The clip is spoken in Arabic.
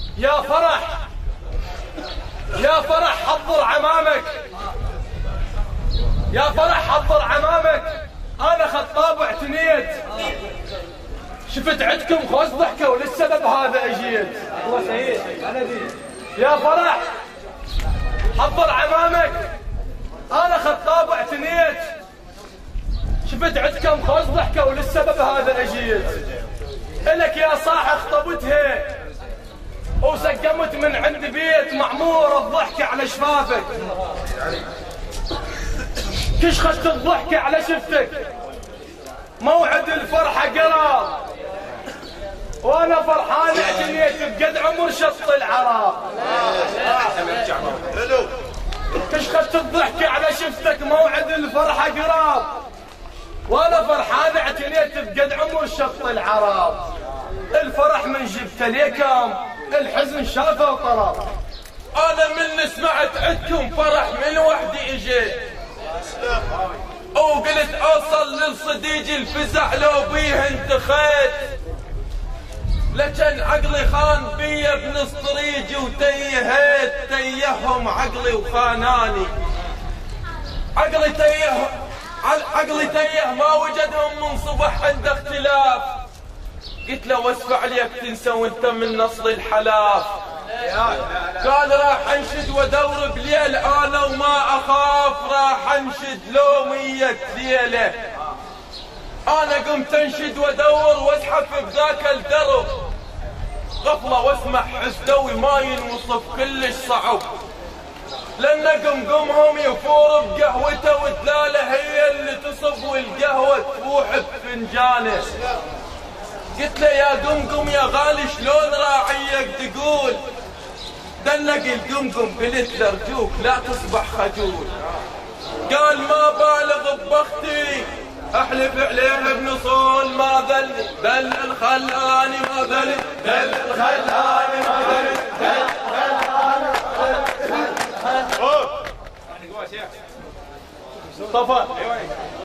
يا فرح يا فرح حضر عمامك، يا فرح حضر عمامك. انا خطاب اعتنيت، شفت عندكم خوش ضحكه وللسبب هذا اجيت. هو سيد انا دي. يا فرح حضر عمامك، انا خطاب اعتنيت، شفت عندكم خوش ضحكه وللسبب هذا اجيت. الك يا صاح خطبتها وسقمت من عند بيت معمور الضحكه على شفافك، كشخت الضحكه على شفتك، موعد الفرحه قرب وانا فرحان اعتنيت بقد عمر شط العرب. كشخت الضحكه على شفتك، موعد الفرحه قرب وانا فرحان اعتنيت بقد عمر شط العرب. الفرح من جبت ليكم، الحزن شافه وطرب. انا من سمعت عندكم فرح من وحدي اجيت، وقلت اوصل للصديج الفزع لو بيه انتخيت، لكن عقلي خان بيا بنص طريقي وتيهيت، تيههم عقلي وخاناني، عقلي تيه ما وجدهم من صبح عند اختلاف. قلت له واسفع عليك تنسى وانت من نصل الحلاف. قال راح انشد وادور بليل انا وما اخاف، راح انشد لو 100 ليله. انا قمت انشد وادور وازحف بذاك الدرب، غفله واسمع حسدوي ما ينوصف كلش صعب، لان قمقمهم يفور بقهوته ودلاله هي اللي تصب والقهوه تفوح بفنجانه. قلت له يا قمقم يا غالي شلون راعيك تقول، دلق القمقم قلت له ارجوك لا تصبح خجول. قال ما بالغ ببختي احلف عليه بنصول، ما ذل الخلاني ما ذل الخلاني ما ذل طفى